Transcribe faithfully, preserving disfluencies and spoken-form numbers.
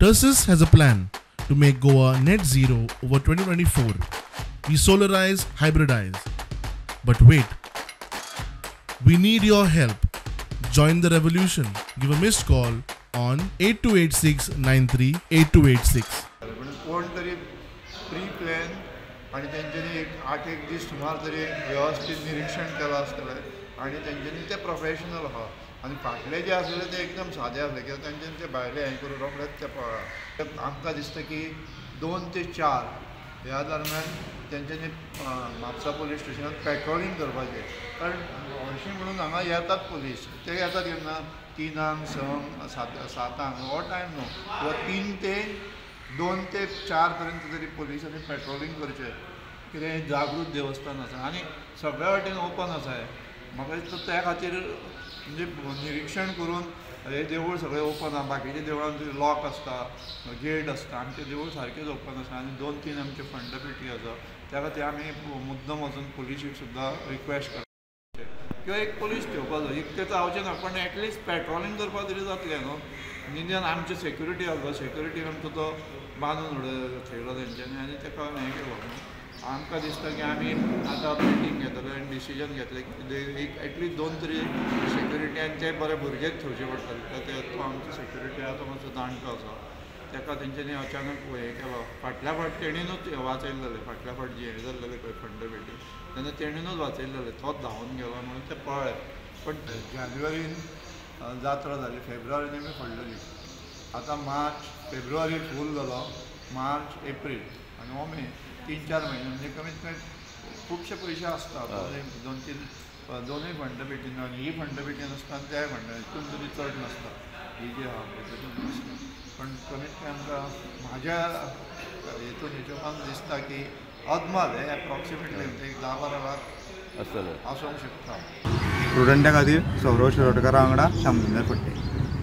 Tursus has a plan to make Goa net zero over twenty twenty-four. We solarize, hybridize. But wait, we need your help. Join the revolution. Give a missed call on eight two eight six nine three eight two eight six. कोण तरी pre plan आणि तेंच्यांनी एक आठ एक दीस सुमार तरी व्यवस्थित निरीक्षण केलं आसतलें आणि तेंच्यांनी ते प्रोफेशनल आहा आणि फाटले जे आसले ते एकदम सादे आसले कित्याक तेंच्यांनी ते भायले हें करून रोखडेच ते पळयला. आमकां दिसता की दोन ते चार ह्या दरम्यान तेंच्यांनी म्हापसा पुलीस स्टेशनात पेट्रोलिंग करपाचें, कारण हरशीं म्हणून हांगा येतात पुलीस, ते येतात केन्ना तिनांक संक सात सातांक हो टायम न्हू, किंवा तीन ते दोन ते चार पर्यंत तरी पुलिसांनी पेट्रोलिंग करचें. कितें जागृत देवस्थान आसा आनी सगळ्या वाटेन ओपन आसा. म्हाका दिसता त्या खातीर म्हणजे निरीक्षण करून हे देवूळ सगळें ओपन आसा. बाकीच्या देवळांत लॉक आसता, गेट आसता, आमचें देवूळ सारकेंच ओपन आसा आनी दोन तीन आमचे खंडपेटी आसा. त्या खातीर आमी मुद्दम वचून पुलिसेक सुद्दां रिक्वेस्ट करता किंवा एक पुलीस ठेवपाचो. इतकें जावचें ना, पण एटलिस्ट पेट्रोलिंग करपाक तरी जातलें न्हू. निदान आमचे सेक्युरिटी आसलो, सेक्युरिटीक आमचो तो बांदून उडय थेयलो तेंच्यांनी आनी ताका हें केलो. आमकां दिसता की आमी आतां मिटींग घेतले आनी डिसिजन घेतलें की एक एटलिस्ट दोन तरी सेक्युरिटी आनी ते बरे भुरगेच ठेवचे पडटले. ते तो आमचो सेक्युरिटी आहा तो मातसो जाणटो आसा, ताका तेंच्यांनी अचानक हें केलो. फाटल्या फावट तेणीनूच वाचयलेलें, फाटल्या फावट जी हें जाल्लेलें पळय खंडपेटी तेन्ना तेणीनूच वाचयलेलें, तोच धांवन गेलो म्हणून ते पळ्ळे. पण जानेवारीन जात्रा जाली, फेब्रुवारीन आमी फोडलेली. आतां मार्च फेब्रुवारी फूल जालो, मार्च एप्रील आनी हो मे तीन चार म्हयने म्हणजे कमीत कमी खुबशे पयशे आसता. दोन तीन दोनूय खंडपेटीन आनी ही खंडपेटी नासता आनी त्याय खंड हितून तरी चड नासता, ही जी आहा तितून नासता. पण कमीत कमी आमकां म्हाज्या हितून हिशोबान दिसता की अदमाल हे एप्रॉक्सिमेटली एक धा बारा लाख आसतले आसूंक शकता. स्टुडंटा खातीर सौरव शिरोडकरा वांगडा शामसुंदर फडते.